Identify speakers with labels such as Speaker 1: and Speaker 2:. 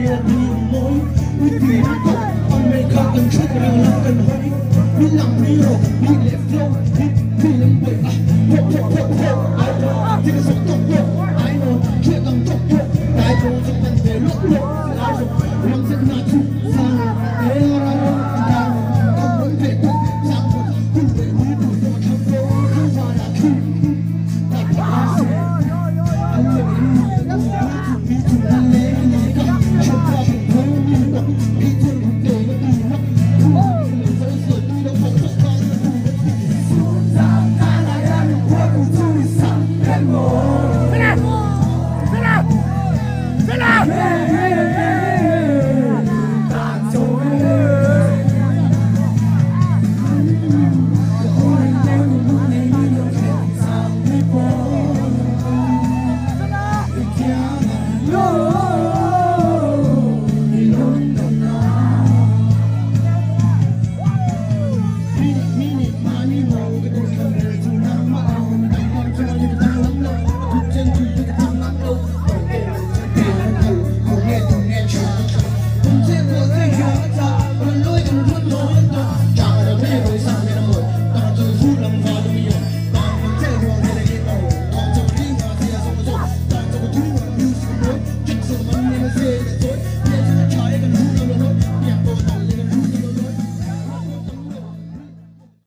Speaker 1: là vì mối vì vì nó có on mê khó cần chút mà làm cần hối vì lòng vì rồi vì lệ flow vì làm bậy I know thì cái sống tốt I know chuyện làm tốt đại bộ phận về lỗ